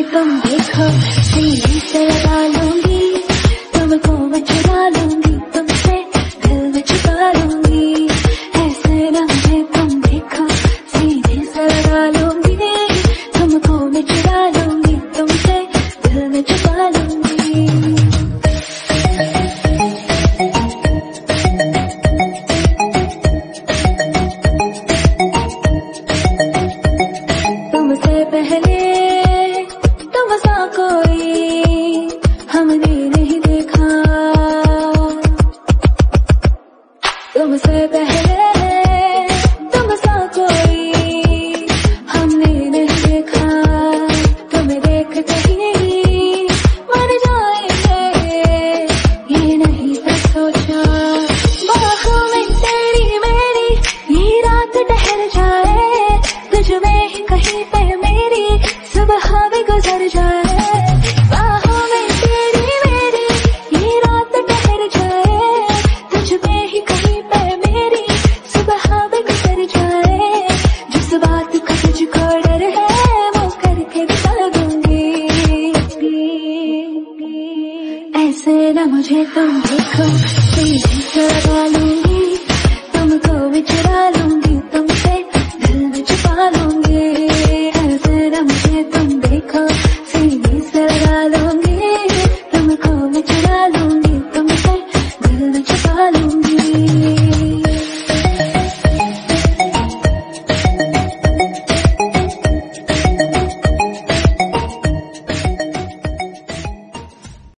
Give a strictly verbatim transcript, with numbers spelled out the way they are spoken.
तुम देखो, सीने से लगा लूंगी, तुमको मैं चुरा लूंगी, तुमसे दिल में छुपा लूंगी। ऐसे ना मुझे तुम देखो, सीने से लगा लूंगी, तुमको मैं चुरा लूंगी, तुमसे दिल में छुपा लूंगी। तुमसे पहले तुमसा कोई हमने नहीं देखा, तुमसे पहले तुमसा कोई हमने नहीं देखा। तुम्हें देखते ही मर जाएंगे, ये नहीं था सोचा। बाहों में तेरी मेरी ये रात ठहर जाए, तुझ में ही कहीं पे मेरी सुबह भी गुजर जाए। बाहों में तेरी मेरी ये रात ठहर जाए, तुझ में ही कहीं पे मेरी सुबह भी गुजर जाए। जिस बात का तुझको डर है वो करके दिखा दूंगी। ऐसे ना मुझे तुम देखो, सीने से लगा लूंगी, तुमको भी चुरा लूंगी, तुमसे दिल में छुपा लूंगी। ऐसे ना मुझे तुम देखो, सीने से लगा लूंगी, तुमको मैं चुरा लूंगी, तुमसे दिल में छुपा लूंगी।